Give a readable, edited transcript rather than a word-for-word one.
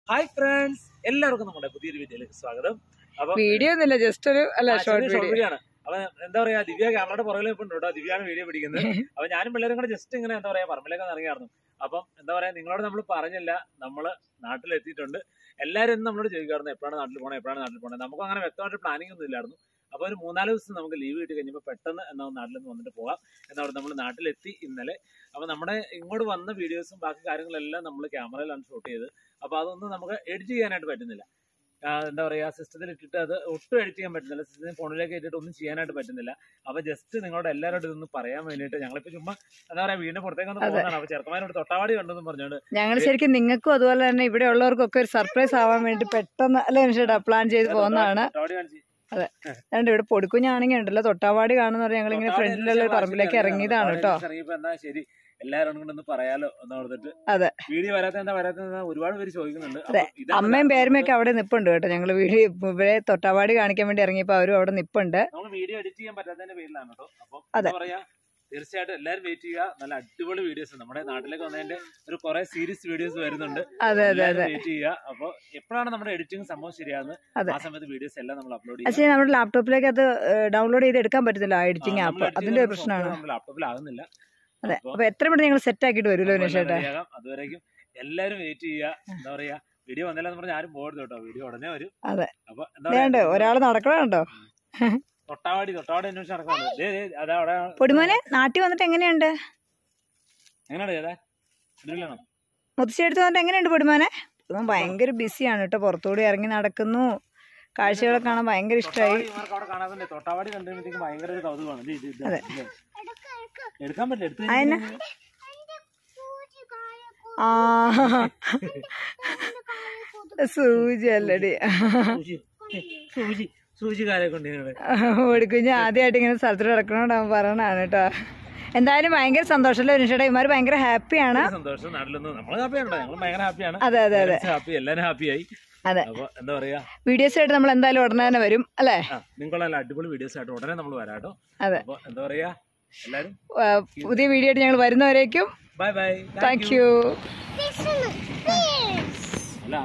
Hi friends, എല്ലാവർക്കും നമ്മുടെ പുതിയൊരു വീഡിയോയിലേക്ക് സ്വാഗതം. അപ്പൊ വീഡിയോ ഒന്നുമില്ല, ജസ്റ്റ് ഒരു ഷോർട്ട് വീഡിയോ ആണ്. അപ്പൊ എന്താ പറയാ, ദിവ്യ ക്യാമറയുടെ പുറകിൽ ഇപ്പൊ ഉണ്ടോ, ദിവ്യാണ് വീഡിയോ പിടിക്കുന്നത്. അപ്പൊ ഞാനും പിള്ളേരും കൂടെ ജസ്റ്റ് ഇങ്ങനെ എന്താ പറയാ പറമ്പിലേക്ക് ഇറങ്ങിയായിരുന്നു. അപ്പം എന്താ പറയാ, നിങ്ങളോട് നമ്മൾ പറഞ്ഞില്ല, നമ്മള് നാട്ടിലെത്തിയിട്ടുണ്ട്. എല്ലാവരും നമ്മളോട് ചോദിക്കാറുണ്ട് എപ്പോഴാണ് നാട്ടിൽ പോകണത്. നമുക്ക് അങ്ങനെ വ്യക്തമായിട്ട് പ്ലാനിങ് ഒന്നും ഇല്ലായിരുന്നു. അപ്പൊ ഒരു 3-4 ദിവസം നമുക്ക് ലീവ് കിട്ടി കഴിഞ്ഞപ്പോൾ പെട്ടെന്ന് എന്നാ നാട്ടിൽ നിന്ന് വന്നിട്ട് പോകാം എന്നവിടെ നമ്മൾ നാട്ടിലെത്തി ഇന്നലെ. അപ്പൊ നമ്മുടെ ഇങ്ങോട്ട് വന്ന വീഡിയോസും ബാക്കി കാര്യങ്ങളെല്ലാം നമ്മൾ ക്യാമറയിലാണ് ഷൂട്ട് ചെയ്ത്. അപ്പൊ അതൊന്നും നമുക്ക് എഡിറ്റ് ചെയ്യാനായിട്ട് പറ്റുന്നില്ല. എന്താ പറയാ, സിസ്റ്റത്തിൽ ഇട്ടിട്ട് അത് ഒട്ടും എഡിറ്റ് ചെയ്യാൻ പറ്റുന്നില്ല. സിസ്റ്റത്തിന് ഫോണിലേക്ക് ഇട്ടിട്ട് ഒന്നും ചെയ്യാനായിട്ട് പറ്റുന്നില്ല. അപ്പൊ ജസ്റ്റ് നിങ്ങളോട് എല്ലാവരോടും ഇതൊന്ന് പറയാൻ വേണ്ടിയിട്ട് ഞങ്ങളിപ്പോ ചുമ്മാ എന്താ പറയാ വീടിന്റെ പുറത്തേക്ക് ഒന്ന് പോകുന്നതാണ്. അപ്പൊ ചെറുക്കന്മാരോട് തൊട്ടാവാടി കണ്ടെന്ന് പറഞ്ഞോണ്ട് ഞങ്ങൾ ശരിക്കും നിങ്ങൾക്കും അതുപോലെ തന്നെ ഇവിടെ ഉള്ളവർക്കൊക്കെ ഒരു സർപ്രൈസ് ആവാൻ വേണ്ടി പെട്ടെന്ന് അല്ലെ പ്ലാൻ ചെയ്ത് പോകുന്നതാണ്. അതെ, രണ്ട് ഇവിടെ പൊടിക്കുഞ്ഞാണെങ്കിൽ ഉണ്ടല്ലോ തൊട്ടാവാടി കാണുന്ന പറഞ്ഞാൽ ഞങ്ങളിങ്ങനെ ഫ്രണ്ടിലുള്ള പറമ്പിലേക്ക് ഇറങ്ങിയതാണ് കേട്ടോ. ശരി, എല്ലാവരും കൊണ്ടൊന്ന് പറയാലോ എന്ന് ഓർത്തിട്ട്. അതെ, വീഡിയോ വരാത്ത ഒരുപാട് പേര് ചോദിക്കുന്നുണ്ട്. അതെ, അമ്മയും പേരുമൊക്കെ അവിടെ നിപ്പുണ്ട് കേട്ടോ. ഞങ്ങള് വീഡിയോ ഇവിടെ തൊട്ടാവാടി കാണിക്കാൻ വേണ്ടി ഇറങ്ങിയപ്പോ അവരും അവിടെ നിപ്പുണ്ട്. നമ്മൾ വീഡിയോ എഡിറ്റ് ചെയ്യാൻ പറ്റാത്തതിന്റെ പേരിലാണ് കേട്ടോ. അപ്പൊ എന്താ പറയാ, തീർച്ചയായിട്ടും എല്ലാവരും വെയിറ്റ് ചെയ്യുക. നല്ല അടിപൊളി വീഡിയോസ് നമ്മുടെ നാട്ടിലേക്ക് വന്നതിന്റെ ഒരു കുറെ സീരീസ് വീഡിയോസ് വരുന്നുണ്ട്. വെയിറ്റ് ചെയ്യുക. അപ്പൊ എപ്പോഴാണ് നമ്മുടെ എഡിറ്റിംഗ് സംഭവം ശരിയാകുന്നത് ആ സമയത്ത് വീഡിയോസ് എല്ലാം നമ്മൾ അപ്ലോഡ് ചെയ്യും. പക്ഷേ നമ്മുടെ ലാപ്ടോപ്പിലേക്ക് അത് ഡൗൺലോഡ് ചെയ്ത് എടുക്കാൻ പറ്റത്തില്ല, എഡിറ്റിംഗ് ആപ്പ്. അതിന്റെ ഒരു പ്രശ്നമാണ്, ലാപ്ടോപ്പിൽ ആകുന്നില്ല. അതെ, അപ്പൊ എത്ര പെട്ടെന്ന് ഞങ്ങൾ സെറ്റ് ആക്കിയിട്ട് വരുമല്ലോ വിനേഷേട്ടാ. അതുവരേക്കും എല്ലാരും വെയിറ്റ് ചെയ്യുക. എന്താ പറയാ, വീഡിയോ വന്നില്ലെന്ന് പറഞ്ഞാൽ ആരും പോകരുത് കേട്ടോ, വീഡിയോ ഉടനെ വരും. അതെ, അപ്പൊ എന്താ ഒരാള് നടക്കണോ തൊട്ടാവാടി അന്വേഷിച്ച് നടക്കാണ്. പൊടിമോനെ നാട്ടിൽ വന്നിട്ട് എങ്ങനെയുണ്ട്? മുത്തശ്ശിയെടുത്ത് വന്നിട്ട് എങ്ങനെയുണ്ട് പൊടിമോനെ? ഭയങ്കര ബിസിയാണ് കേട്ടോ, പുറത്തുകൂടി ഇറങ്ങി നടക്കുന്നു, കാഴ്ചകളൊക്കെ കാണാൻ ഭയങ്കര ഇഷ്ടമായി. തൊട്ടാവാടി കണ്ടുമ്പോഴത്തേക്കും ഭയങ്കര ഒരു കൗതുകമാണ്. അതെ, എടുക്കാൻ പറ്റില്ല, അതിന് സൂചി അല്ലടി, സൂചിക്കാരെ കൊണ്ട് ഓടിക്കുഞ്ഞ് ആദ്യമായിട്ട് ഇങ്ങനെ സ്ഥലത്തോട് നടക്കണോണ്ട് അവൻ പറയണാണ് കേട്ടോ. എന്തായാലും ഭയങ്കര സന്തോഷമല്ലേ വിനീഷേട്ടാ, ഇവന്മാർ ഭയങ്കര ഹാപ്പിയാണ്. സന്തോഷം, നാട്ടിലൊന്നും നമ്മൾ ഹാപ്പിയാണ്, ഞങ്ങൾ ഭയങ്കര ഹാപ്പിയാണ്. അതെ അതെ അതെ, എല്ലാരും ഹാപ്പിയായി. അതെ, എന്താ പറയാ, വീഡിയോസ് ആയിട്ട് നമ്മൾ എന്തായാലും ഉടനെ തന്നെ വരും അല്ലേ? നിങ്ങളെ നല്ല അടിപൊളി വീഡിയോസ് ആയിട്ട് ഉടനെ നമ്മൾ വരാട്ടോ. അതെ, എന്താ പറയാ, എല്ലാരും പുതിയ വീഡിയോ ആയിട്ട് ഞങ്ങൾ വരുന്നവരേക്കും ബൈ ബൈ, താങ്ക് യു.